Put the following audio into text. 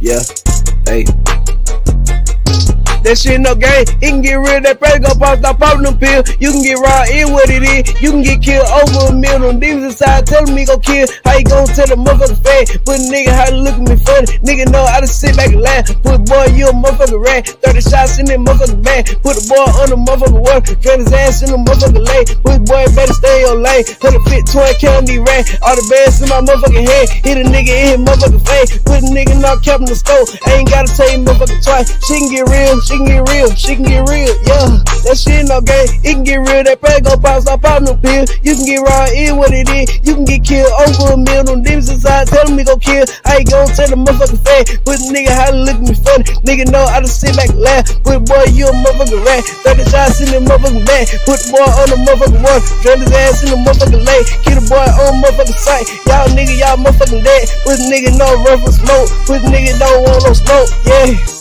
Yeah, hey. That shit no game, it can get rid of that pressure, go pop, stop popping them pills. You can get raw in what it is, you can get killed over a meal. Them demons inside telling me go kill. How you gon' tell the motherfucker fat? Put a nigga how to look at me funny. Nigga know I just sit back and laugh. Put boy, you a motherfucker rat. 30 shots in that motherfucker bag. Put the boy on the motherfucker water. Drain his ass in the motherfucker leg. Put boy better stay on lane. Put a fit 20 candy rat. All the bands in my motherfucking head. Hit a nigga in his motherfucking face. Put a nigga knock cap in the stove. I ain't gotta tell you motherfucker twice. She can get real. She can get real, she can get real, yeah. That shit no game, it can get real. That pressure go pop, stop popping them pills. You can get raw in what it is, you can get killed over a meal. Them demons inside telling me go kill. I ain't gon' tell the motherfucker fat. Put a nigga how to look at me funny. Nigga know I just sit back and laugh. Put boy, you a motherfucker rat. 30 shots in the motherfucking bag. Put the boy on the motherfucking water. Drain his ass in the motherfucking leg. Get the boy on motherfucking sight. Y'all nigga, y'all motherfucking dead. Put a nigga no rough or smoke. Put a nigga don't want no smoke, yeah.